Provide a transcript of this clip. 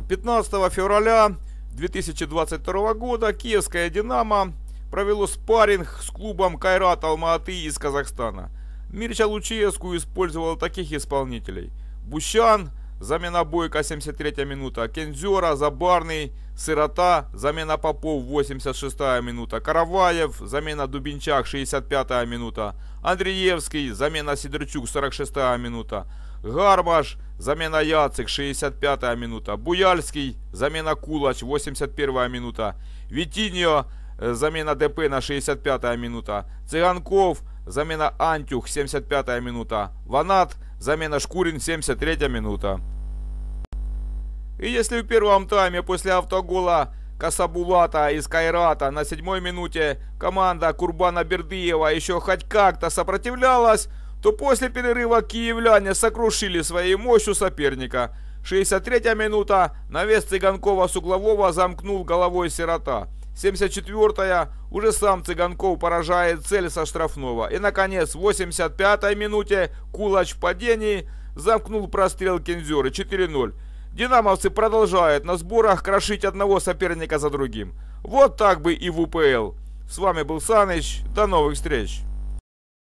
15 февраля 2022 года киевское «Динамо» провело спарринг с клубом «Кайрат Алма-Аты» из Казахстана. Мирча Луческу использовал таких исполнителей: Бущан, замена Бойко, 73-я минута; Кензера, Забарный, Сирота, замена Попов, 86-я минута; Караваев, замена Дубинчак, 65-я минута; Андреевский, замена Сидорчук, 46-я минута; Гармаш, замена Яцик, 65-я минута; Буяльский, замена Кулач, 81-я минута; Витиньо, замена ДП на 65-я минута; Цыганков, замена Антюх, 75-я минута; Ванат, замена Шкурин, 73-я минута. И если в первом тайме после автогола Касабулата из Кайрата на 7-й минуте команда Курбана Бердыева еще хоть как-то сопротивлялась, то после перерыва киевляне сокрушили своей мощью соперника. 63-я минута, навес Цыганкова с углового замкнул головой Сирота. 74-я, уже сам Цыганков поражает цель со штрафного. И наконец в 85-й минуте Кулач в падении замкнул прострел Кензеры. 4-0. Динамовцы продолжают на сборах крошить одного соперника за другим. Вот так бы и в УПЛ. С вами был Саныч. До новых встреч.